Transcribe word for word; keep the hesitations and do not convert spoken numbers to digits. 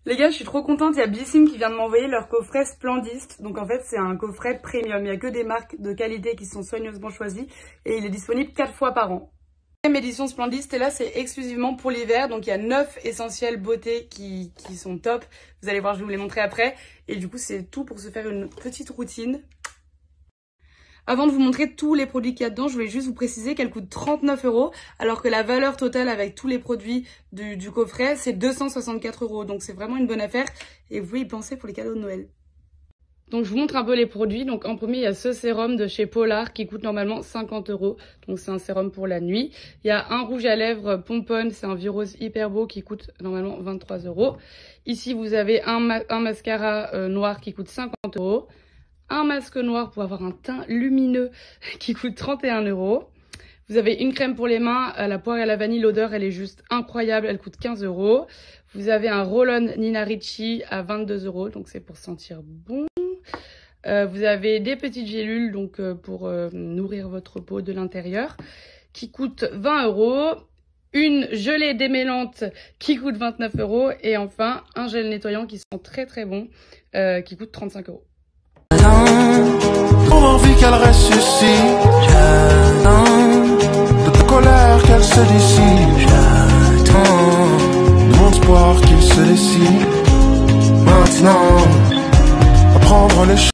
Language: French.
Les gars, je suis trop contente, il y a Blissim qui vient de m'envoyer leur coffret Splendiste. Donc en fait, c'est un coffret premium. Il n'y a que des marques de qualité qui sont soigneusement choisies et il est disponible quatre fois par an. La deuxième édition Splendiste, et là, c'est exclusivement pour l'hiver. Donc il y a neuf essentiels beauté qui, qui sont top. Vous allez voir, je vais vous les montrer après. Et du coup, c'est tout pour se faire une petite routine. Avant de vous montrer tous les produits qu'il y a dedans, je voulais juste vous préciser qu'elle coûte trente-neuf euros, alors que la valeur totale avec tous les produits du, du coffret, c'est deux cent soixante-quatre euros. Donc c'est vraiment une bonne affaire et vous pouvez y penser pour les cadeaux de Noël. Donc je vous montre un peu les produits. Donc en premier, il y a ce sérum de chez Polar qui coûte normalement cinquante euros. Donc c'est un sérum pour la nuit. Il y a un rouge à lèvres Pompon, c'est un virose hyper beau qui coûte normalement vingt-trois euros. Ici, vous avez un, ma un mascara euh, noir qui coûte cinquante euros. Un masque noir pour avoir un teint lumineux qui coûte trente et un euros. Vous avez une crème pour les mains à la poire et à la vanille. L'odeur, elle est juste incroyable. Elle coûte quinze euros. Vous avez un roll-on Nina Ricci à vingt-deux euros. Donc, c'est pour sentir bon. Euh, vous avez des petites gélules donc euh, pour euh, nourrir votre peau de l'intérieur qui coûtent vingt euros. Une gelée démêlante qui coûte vingt-neuf euros. Et enfin, un gel nettoyant qui sent très très bon euh, qui coûte trente-cinq euros. Trop envie qu'elle ressuscite. J'attends de ta colère qu'elle se dissipe. J'attends de mon espoir qu'il se décide. Maintenant, à prendre les